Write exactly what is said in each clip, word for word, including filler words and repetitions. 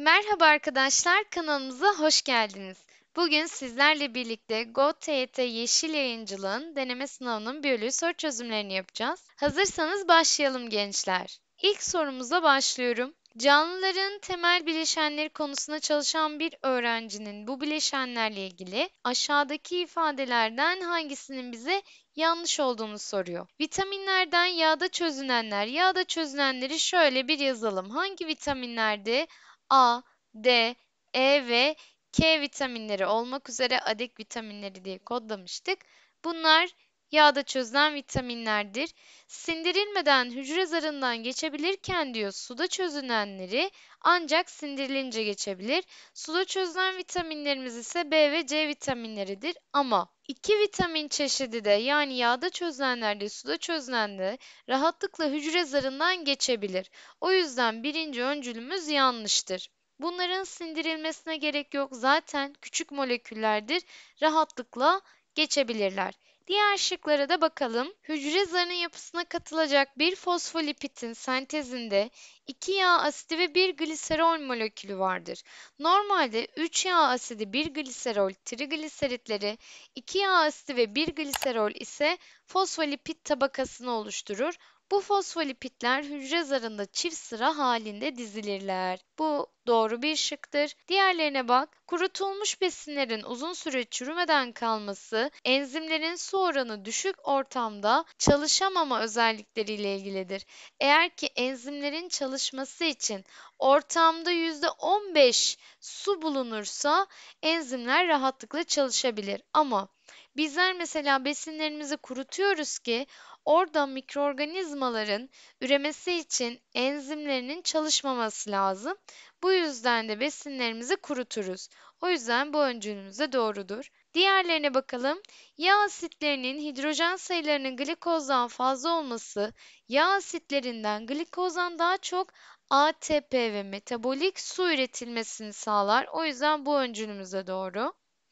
Merhaba arkadaşlar, kanalımıza hoş geldiniz. Bugün sizlerle birlikte GoTYT Yeşil Yayıncılığın deneme sınavının biyoloji soru çözümlerini yapacağız. Hazırsanız başlayalım gençler. İlk sorumuza başlıyorum. Canlıların temel bileşenleri konusunda çalışan bir öğrencinin bu bileşenlerle ilgili aşağıdaki ifadelerden hangisinin bize yanlış olduğunu soruyor. Vitaminlerden yağda çözünenler, yağda çözünenleri şöyle bir yazalım. Hangi vitaminlerdi? A, D, E ve K vitaminleri olmak üzere adek vitaminleri diye kodlamıştık. Bunlar yağda çözülen vitaminlerdir. Sindirilmeden hücre zarından geçebilirken diyor suda çözünenleri ancak sindirilince geçebilir. Suda çözülen vitaminlerimiz ise B ve C vitaminleridir ama iki vitamin çeşidi de yani yağda çözünenler de suda çözünen de rahatlıkla hücre zarından geçebilir. O yüzden birinci öncülümüz yanlıştır. Bunların sindirilmesine gerek yok. Zaten küçük moleküllerdir. Rahatlıkla geçebilirler. Diğer şıklara da bakalım. Hücre zarının yapısına katılacak bir fosfolipidin sentezinde iki yağ asidi ve bir gliserol molekülü vardır. Normalde üç yağ asidi, bir gliserol, trigliseritleri, iki yağ asidi ve bir gliserol ise fosfolipid tabakasını oluşturur. Bu fosfolipidler hücre zarında çift sıra halinde dizilirler. Bu doğru bir şıktır. Diğerlerine bak. Kurutulmuş besinlerin uzun süre çürümeden kalması, enzimlerin su oranı düşük ortamda çalışamama özellikleriyle ilgilidir. Eğer ki enzimlerin çalışması için ortamda yüzde on beş su bulunursa enzimler rahatlıkla çalışabilir. Ama bizler mesela besinlerimizi kurutuyoruz ki orada mikroorganizmaların üremesi için enzimlerinin çalışmaması lazım. Bu yüzden de besinlerimizi kuruturuz. O yüzden bu öncülümüz de doğrudur. Diğerlerine bakalım. Yağ asitlerinin hidrojen sayılarının glikozdan fazla olması, yağ asitlerinden glikozdan daha çok A T P ve metabolik su üretilmesini sağlar. O yüzden bu öncülümüz de doğru.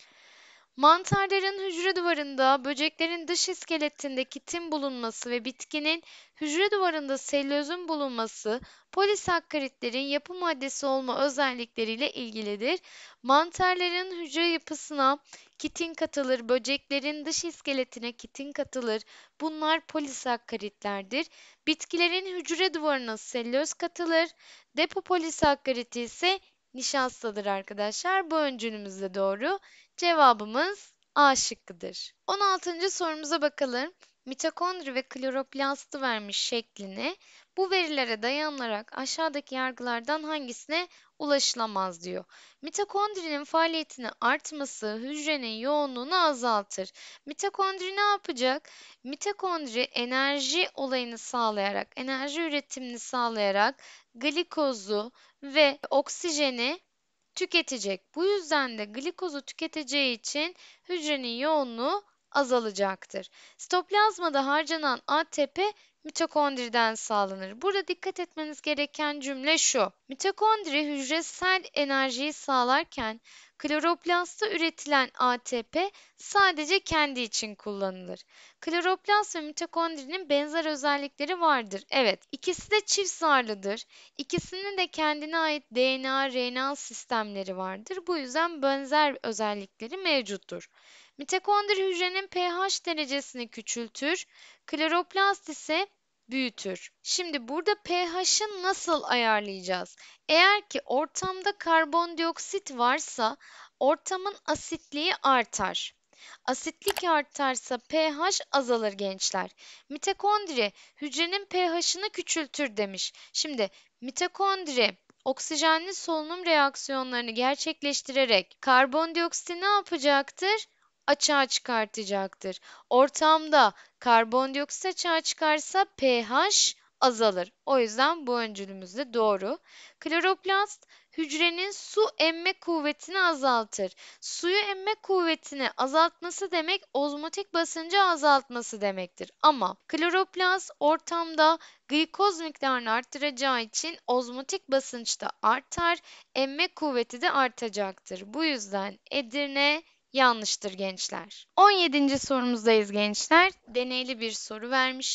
Mantarların hücre duvarında böceklerin dış iskeletinde kitin bulunması ve bitkinin hücre duvarında selülozun bulunması polisakkaritlerin yapı maddesi olma özellikleriyle ilgilidir. Mantarların hücre yapısına kitin katılır, böceklerin dış iskeletine kitin katılır. Bunlar polisakkaritlerdir. Bitkilerin hücre duvarına selüloz katılır. Depo polisakkariti ise nişastadır arkadaşlar. Bu öncülümüz de doğru. Cevabımız A şıkkıdır. on altıncı sorumuza bakalım. Mitokondri ve kloroplastı vermiş şeklini. Bu verilere dayanarak aşağıdaki yargılardan hangisine ulaşılamaz diyor. Mitokondrinin faaliyetinin artması hücrenin yoğunluğunu azaltır. Mitokondri ne yapacak? Mitokondri enerji olayını sağlayarak, enerji üretimini sağlayarak glikozu ve oksijeni tüketecek. Bu yüzden de glikozu tüketeceği için hücrenin yoğunluğu azalacaktır. Sitoplazmada harcanan A T P mitokondriden sağlanır. Burada dikkat etmeniz gereken cümle şu. Mitokondri hücresel enerjiyi sağlarken kloroplastta üretilen A T P sadece kendi için kullanılır. Kloroplast ve mitokondrinin benzer özellikleri vardır. Evet, ikisi de çift zarlıdır. İkisinin de kendine ait D N A, R N A sistemleri vardır. Bu yüzden benzer özellikleri mevcuttur. Mitokondri hücrenin pH derecesini küçültür, kloroplast ise büyütür. Şimdi burada pH'ı nasıl ayarlayacağız? Eğer ki ortamda karbondioksit varsa ortamın asitliği artar. Asitlik artarsa pH azalır gençler. Mitokondri hücrenin pH'ını küçültür demiş. Şimdi mitokondri oksijenli solunum reaksiyonlarını gerçekleştirerek karbondioksiti ne yapacaktır? Açığa çıkartacaktır. Ortamda karbondioksit açığa çıkarsa pH azalır. O yüzden bu öncülümüz de doğru. Kloroplast hücrenin su emme kuvvetini azaltır. Suyu emme kuvvetini azaltması demek ozmotik basıncı azaltması demektir. Ama kloroplast ortamda glikoz miktarını arttıracağı için ozmotik basınç da artar, emme kuvveti de artacaktır. Bu yüzden Edirne yanlıştır gençler. on yedinci sorumuzdayız gençler. Deneyli bir soru vermiş.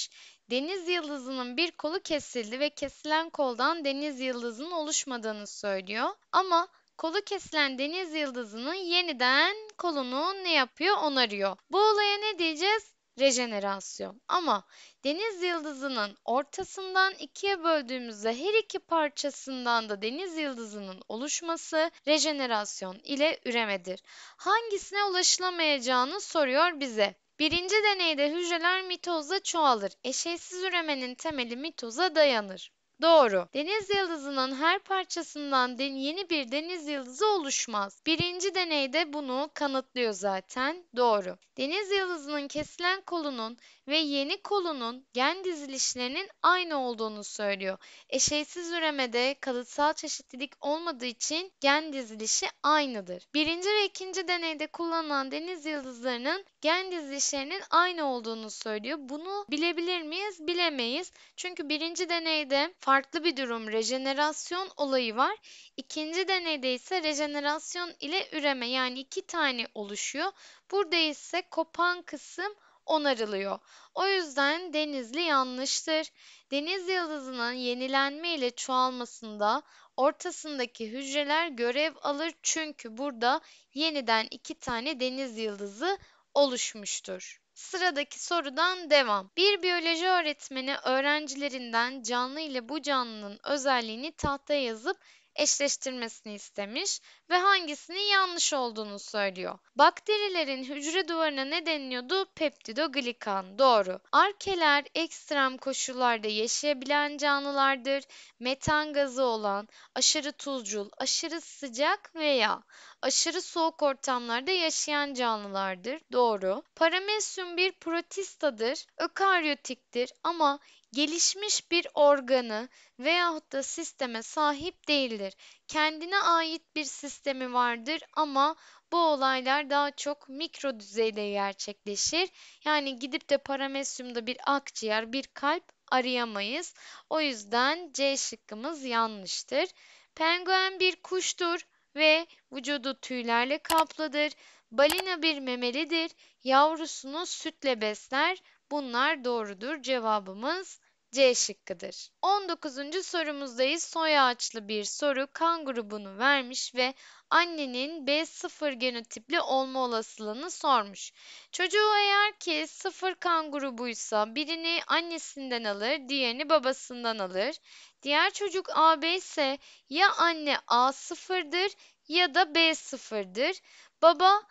Deniz yıldızının bir kolu kesildi ve kesilen koldan deniz yıldızının oluşmadığını söylüyor. Ama kolu kesilen deniz yıldızının yeniden kolunu ne yapıyor? Onarıyor. Bu olaya ne diyeceğiz? Rejenerasyon. Ama deniz yıldızının ortasından ikiye böldüğümüzde her iki parçasından da deniz yıldızının oluşması rejenerasyon ile üremedir. Hangisine ulaşılamayacağını soruyor bize. Birinci deneyde hücreler mitozda çoğalır. Eşeysiz üremenin temeli mitoza dayanır. Doğru. Deniz yıldızının her parçasından den- yeni bir deniz yıldızı oluşmaz. Birinci deneyde bunu kanıtlıyor zaten. Doğru. Deniz yıldızının kesilen kolunun ve yeni kolunun gen dizilişlerinin aynı olduğunu söylüyor. Eşeysiz üremede kalıtsal çeşitlilik olmadığı için gen dizilişi aynıdır. Birinci ve ikinci deneyde kullanılan deniz yıldızlarının gen dizilişlerinin aynı olduğunu söylüyor. Bunu bilebilir miyiz? Bilemeyiz. Çünkü birinci deneyde farklı bir durum, rejenerasyon olayı var. İkinci deneyde ise rejenerasyon ile üreme, yani iki tane oluşuyor. Burada ise kopan kısım onarılıyor. O yüzden Denizli yanlıştır. Deniz yıldızının yenilenme ile çoğalmasında ortasındaki hücreler görev alır, çünkü burada yeniden iki tane deniz yıldızı oluşmuştur. Sıradaki sorudan devam. Bir biyoloji öğretmeni öğrencilerinden canlı ile bu canlının özelliğini tahtaya yazıp eşleştirmesini istemiş ve hangisinin yanlış olduğunu söylüyor. Bakterilerin hücre duvarına ne deniliyordu? Peptidoglikan. Doğru. Arkeler ekstrem koşullarda yaşayabilen canlılardır. Metan gazı olan, aşırı tuzcul, aşırı sıcak veya aşırı soğuk ortamlarda yaşayan canlılardır. Doğru. Paramesyum bir protistadır, ökaryotiktir ama gelişmiş bir organı veyahut da sisteme sahip değildir. Kendine ait bir sistemi vardır ama bu olaylar daha çok mikro düzeyde gerçekleşir. Yani gidip de paramesyumda bir akciğer, bir kalp arayamayız. O yüzden C şıkkımız yanlıştır. Penguen bir kuştur ve vücudu tüylerle kaplıdır. Balina bir memelidir. Yavrusunu sütle besler. Bunlar doğrudur. Cevabımız C şıkkıdır. on dokuzuncu sorumuzdayız. Soy ağaçlı bir soru. Kan grubunu vermiş ve annenin B sıfır genotipli olma olasılığını sormuş. Çocuğu eğer ki sıfır kan grubuysa birini annesinden alır, diğerini babasından alır. Diğer çocuk A B ise ya anne A sıfırdır ya da B sıfırdır. Baba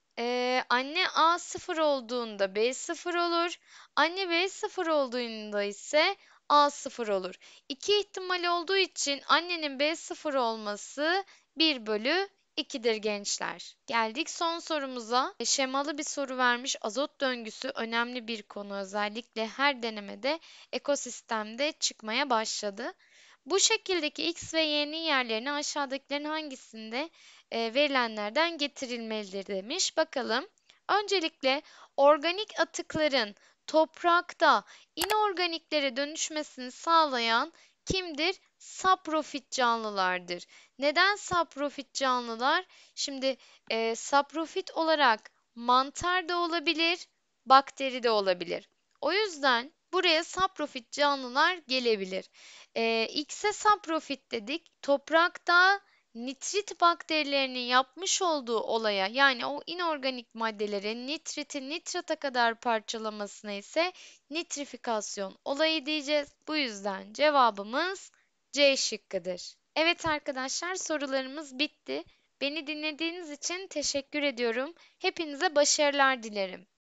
ee, anne A sıfır olduğunda B sıfır olur. Anne B sıfır olduğunda ise A sıfır olur. İki ihtimal olduğu için annenin B sıfır olması bir bölü ikidir gençler. Geldik son sorumuza. E, Şemalı bir soru vermiş. Azot döngüsü önemli bir konu. Özellikle her denemede ekosistemde çıkmaya başladı. Bu şekildeki X ve Y'nin yerlerine aşağıdakilerin hangisinde e, verilenlerden getirilmelidir demiş. Bakalım. Öncelikle organik atıkların toprakta inorganiklere dönüşmesini sağlayan kimdir? Saprofit canlılardır. Neden saprofit canlılar? Şimdi e, saprofit olarak mantar da olabilir, bakteri de olabilir. O yüzden buraya saprofit canlılar gelebilir. E, X'e saprofit dedik. Toprakta nitrit bakterilerinin yapmış olduğu olaya, yani o inorganik maddelerin nitriti nitrata kadar parçalamasına ise nitrifikasyon olayı diyeceğiz. Bu yüzden cevabımız C şıkkıdır. Evet arkadaşlar, sorularımız bitti. Beni dinlediğiniz için teşekkür ediyorum. Hepinize başarılar dilerim.